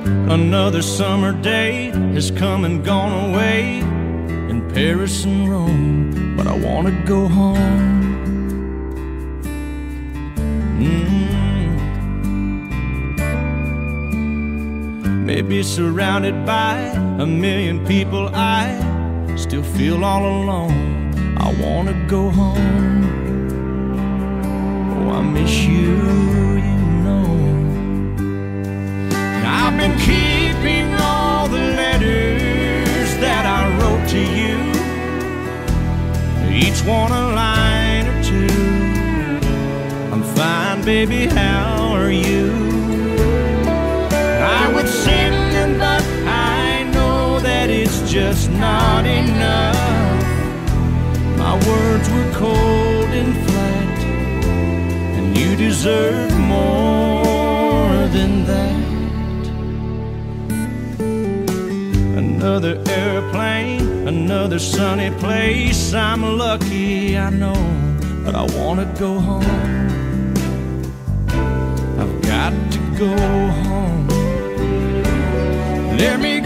Another summer day has come and gone away in Paris and Rome, but I want to go home. Maybe surrounded by a million people, I still feel all alone. I want to go home. Oh, I miss you, you know. I've been keeping all the letters that I wrote to you, each one a line or two. I'm fine, baby, how are you? I would send them, but I know that it's just not enough. My words were cold and flat, and you deserve more than that. Another airplane, another sunny place. I'm lucky, I know, but I want to go home. I've got to go home. Let me